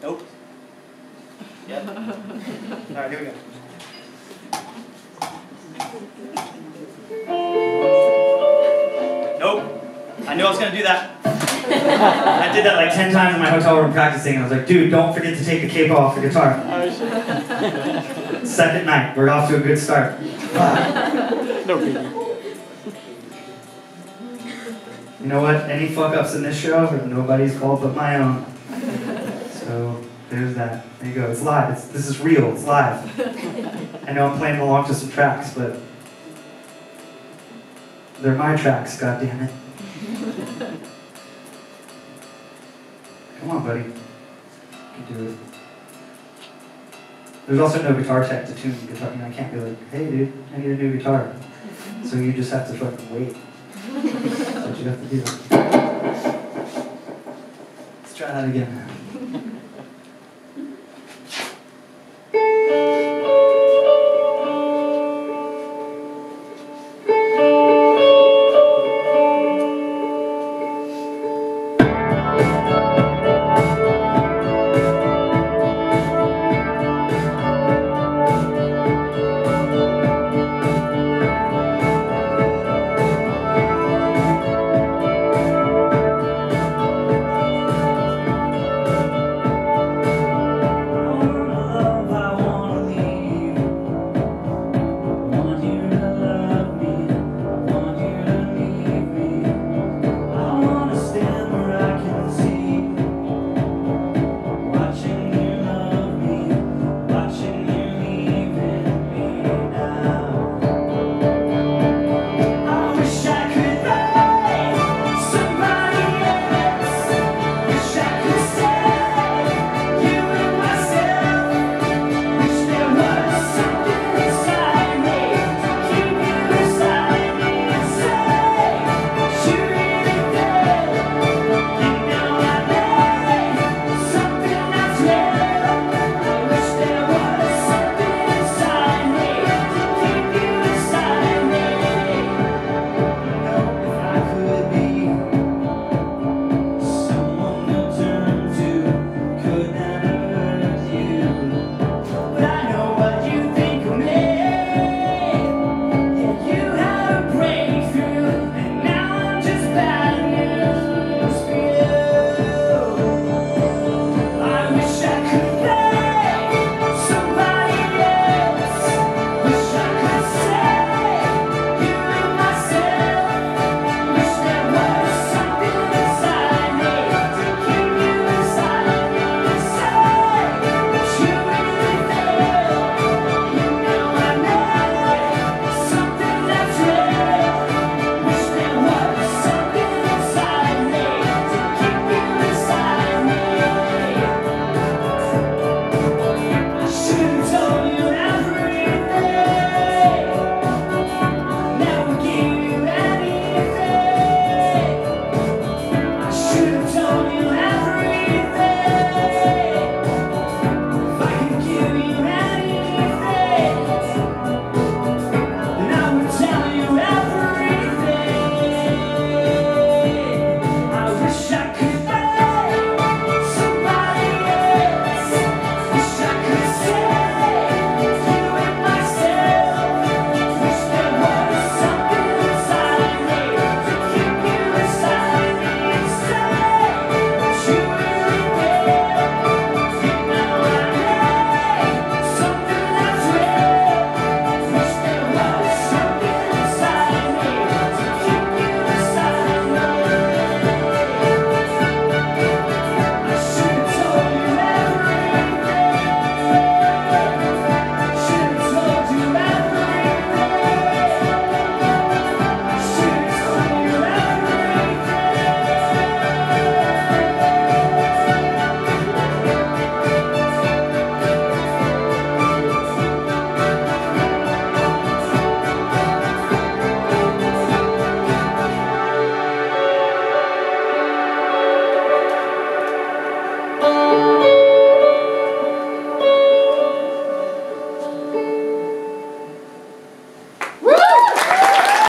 Nope. Yep. Alright, here we go. Nope. I knew I was going to do that. I did that like 10 times in my hotel room practicing. I was like, dude, don't forget to take the cape off the guitar. Second night, we're off to a good start. No biggie. You know what? Any fuck-ups in this show are nobody's fault but my own. So, there's that. There you go. It's live. This is real. It's live. I know I'm playing along to some tracks, but they're my tracks, goddammit. Come on, buddy. You can do it. There's also no guitar tech to tune the guitar. I can't be like, hey dude, I need a new guitar. So you just have to fucking wait. That's what you have to do. Let's try that again.